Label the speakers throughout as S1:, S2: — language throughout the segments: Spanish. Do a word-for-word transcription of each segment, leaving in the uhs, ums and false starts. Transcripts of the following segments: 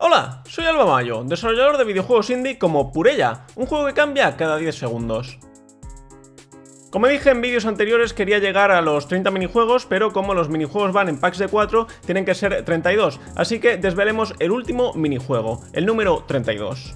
S1: Hola, soy Alba Mayo, desarrollador de videojuegos indie como Purella, un juego que cambia cada diez segundos. Como dije en vídeos anteriores, quería llegar a los treinta minijuegos, pero como los minijuegos van en packs de cuatro, tienen que ser treinta y dos, así que desvelemos el último minijuego, el número treinta y dos.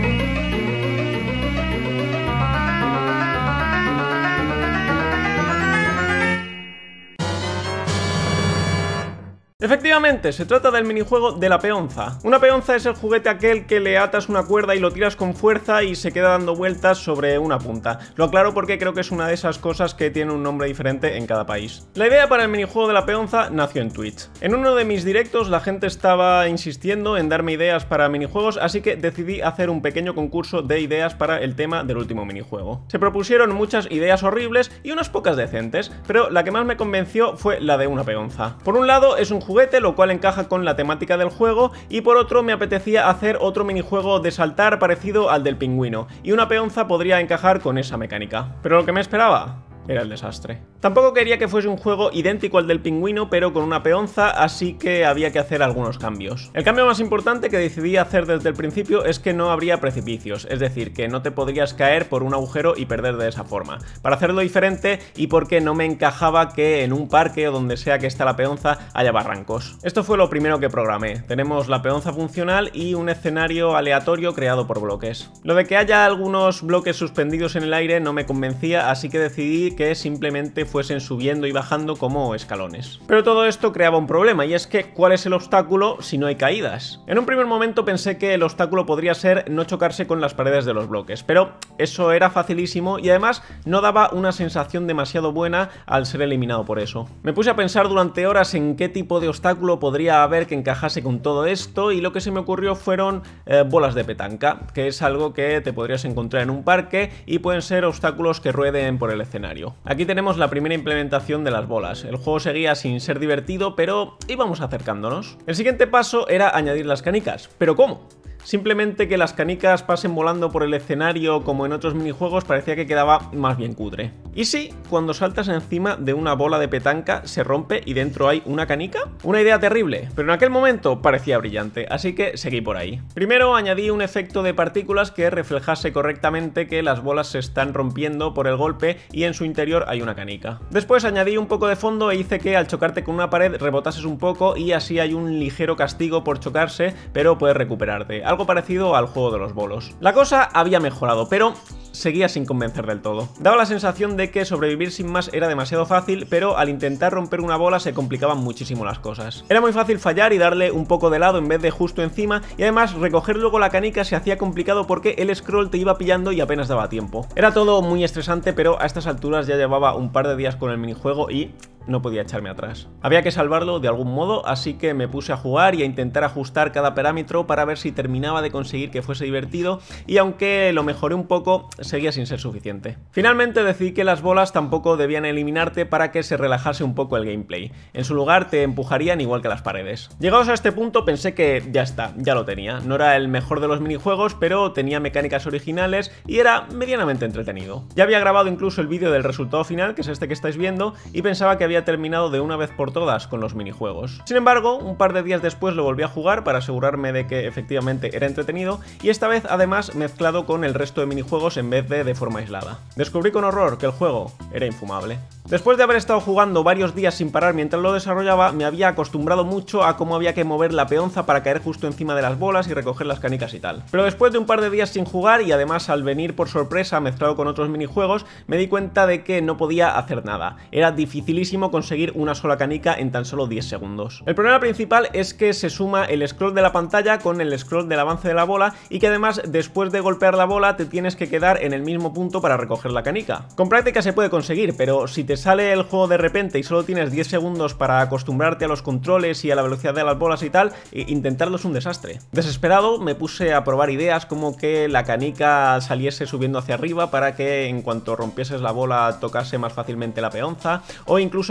S1: Efectivamente, se trata del minijuego de la peonza. Una peonza es el juguete aquel que le atas una cuerda y lo tiras con fuerza y se queda dando vueltas sobre una punta. Lo aclaro porque creo que es una de esas cosas que tiene un nombre diferente en cada país. La idea para el minijuego de la peonza nació en Twitch. En uno de mis directos la gente estaba insistiendo en darme ideas para minijuegos, así que decidí hacer un pequeño concurso de ideas para el tema del último minijuego. Se propusieron muchas ideas horribles y unas pocas decentes, pero la que más me convenció fue la de una peonza. Por un lado es un juguete juguete, lo cual encaja con la temática del juego, y por otro me apetecía hacer otro minijuego de saltar parecido al del pingüino, y una peonza podría encajar con esa mecánica. Pero lo que me esperaba era el desastre. Tampoco quería que fuese un juego idéntico al del pingüino, pero con una peonza, así que había que hacer algunos cambios. El cambio más importante que decidí hacer desde el principio es que no habría precipicios, es decir, que no te podrías caer por un agujero y perder de esa forma. Para hacerlo diferente, y porque no me encajaba que en un parque o donde sea que está la peonza haya barrancos. Esto fue lo primero que programé. Tenemos la peonza funcional y un escenario aleatorio creado por bloques. Lo de que haya algunos bloques suspendidos en el aire no me convencía, así que decidí que simplemente fuesen subiendo y bajando como escalones. Pero todo esto creaba un problema, y es que ¿cuál es el obstáculo si no hay caídas? En un primer momento pensé que el obstáculo podría ser no chocarse con las paredes de los bloques, pero eso era facilísimo y además no daba una sensación demasiado buena al ser eliminado por eso. Me puse a pensar durante horas en qué tipo de obstáculo podría haber que encajase con todo esto, y lo que se me ocurrió fueron eh, bolas de petanca, que es algo que te podrías encontrar en un parque y pueden ser obstáculos que rueden por el escenario. Aquí tenemos la primera implementación de las bolas. El juego seguía sin ser divertido, pero íbamos acercándonos. El siguiente paso era añadir las canicas. ¿Pero cómo? Simplemente que las canicas pasen volando por el escenario como en otros minijuegos parecía que quedaba más bien cutre. ¿Y si cuando saltas encima de una bola de petanca se rompe y dentro hay una canica? Una idea terrible, pero en aquel momento parecía brillante, así que seguí por ahí. Primero añadí un efecto de partículas que reflejase correctamente que las bolas se están rompiendo por el golpe y en su interior hay una canica. Después añadí un poco de fondo e hice que al chocarte con una pared rebotases un poco, y así hay un ligero castigo por chocarse, pero puedes recuperarte. Algo parecido al juego de los bolos. La cosa había mejorado, pero seguía sin convencer del todo. Daba la sensación de que sobrevivir sin más era demasiado fácil, pero al intentar romper una bola se complicaban muchísimo las cosas. Era muy fácil fallar y darle un poco de lado en vez de justo encima, y además recoger luego la canica se hacía complicado porque el scroll te iba pillando y apenas daba tiempo. Era todo muy estresante, pero a estas alturas ya llevaba un par de días con el minijuego y no podía echarme atrás. Había que salvarlo de algún modo, así que me puse a jugar y a intentar ajustar cada parámetro para ver si terminaba de conseguir que fuese divertido, y aunque lo mejoré un poco, seguía sin ser suficiente. Finalmente decidí que las bolas tampoco debían eliminarte para que se relajase un poco el gameplay. En su lugar te empujarían igual que las paredes. Llegados a este punto pensé que ya está, ya lo tenía. No era el mejor de los minijuegos, pero tenía mecánicas originales y era medianamente entretenido. Ya había grabado incluso el vídeo del resultado final, que es este que estáis viendo, y pensaba que había terminado de una vez por todas con los minijuegos. Sin embargo, un par de días después lo volví a jugar para asegurarme de que efectivamente era entretenido, y esta vez además mezclado con el resto de minijuegos en vez de de forma aislada. Descubrí con horror que el juego era infumable. Después de haber estado jugando varios días sin parar mientras lo desarrollaba, me había acostumbrado mucho a cómo había que mover la peonza para caer justo encima de las bolas y recoger las canicas y tal. Pero después de un par de días sin jugar, y además al venir por sorpresa mezclado con otros minijuegos, me di cuenta de que no podía hacer nada. Era dificilísimo conseguir una sola canica en tan solo diez segundos. El problema principal es que se suma el scroll de la pantalla con el scroll del avance de la bola, y que además después de golpear la bola te tienes que quedar en el mismo punto para recoger la canica. Con práctica se puede conseguir, pero si te sale el juego de repente y solo tienes diez segundos para acostumbrarte a los controles y a la velocidad de las bolas y tal, intentarlo es un desastre. Desesperado me puse a probar ideas como que la canica saliese subiendo hacia arriba para que en cuanto rompieses la bola tocase más fácilmente la peonza, o incluso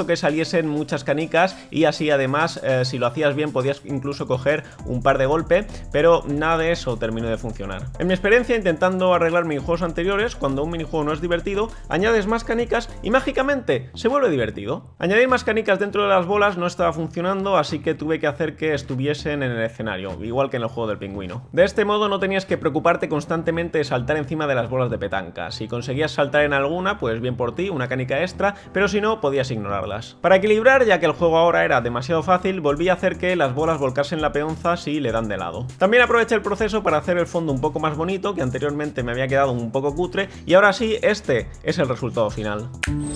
S1: hizo que saliesen muchas canicas y así además eh, si lo hacías bien podías incluso coger un par de golpe, pero nada de eso terminó de funcionar. En mi experiencia intentando arreglar minijuegos anteriores, cuando un minijuego no es divertido, añades más canicas y mágicamente se vuelve divertido. Añadir más canicas dentro de las bolas no estaba funcionando, así que tuve que hacer que estuviesen en el escenario, igual que en el juego del pingüino. De este modo no tenías que preocuparte constantemente de saltar encima de las bolas de petanca. Si conseguías saltar en alguna, pues bien por ti, una canica extra, pero si no, podías ignorarlas. Para equilibrar, ya que el juego ahora era demasiado fácil, volví a hacer que las bolas volcasen la peonza si le dan de lado. También aproveché el proceso para hacer el fondo un poco más bonito, que anteriormente me había quedado un poco cutre, y ahora sí, este es el resultado final.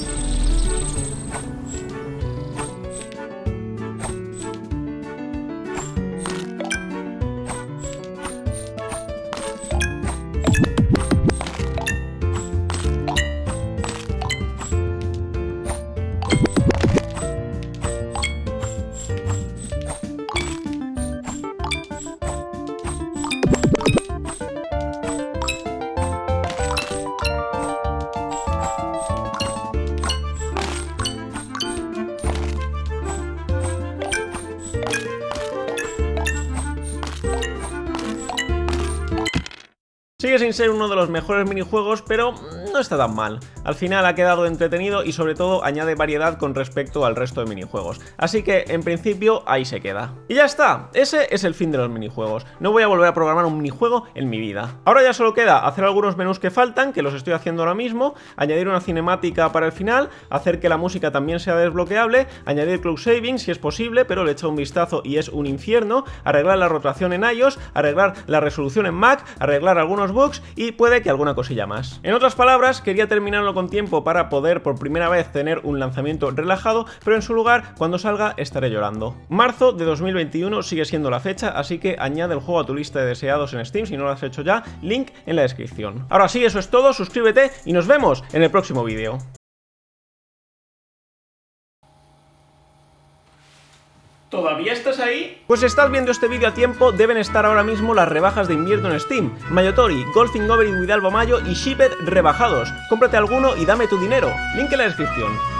S1: Sigue sin ser uno de los mejores minijuegos, pero no está tan mal. Al final ha quedado entretenido y sobre todo añade variedad con respecto al resto de minijuegos. Así que en principio ahí se queda. Y ya está, ese es el fin de los minijuegos. No voy a volver a programar un minijuego en mi vida. Ahora ya solo queda hacer algunos menús que faltan, que los estoy haciendo ahora mismo, añadir una cinemática para el final, hacer que la música también sea desbloqueable, añadir cloud saving si es posible, pero le he echado un vistazo y es un infierno, arreglar la rotación en iOS, arreglar la resolución en Mac, arreglar algunos bugs y puede que alguna cosilla más. En otras palabras, quería terminarlo con tiempo para poder por primera vez tener un lanzamiento relajado, pero en su lugar, cuando salga, estaré llorando. Marzo de dos mil veintiuno sigue siendo la fecha, así que añade el juego a tu lista de deseados en Steam si no lo has hecho ya, link en la descripción. Ahora sí, eso es todo, suscríbete y nos vemos en el próximo vídeo. ¿Todavía estás ahí? Pues si estás viendo este vídeo a tiempo, deben estar ahora mismo las rebajas de invierno en Steam. Mayotori, Golfing Over With Alba Mayo y Shipped rebajados. Cómprate alguno y dame tu dinero. Link en la descripción.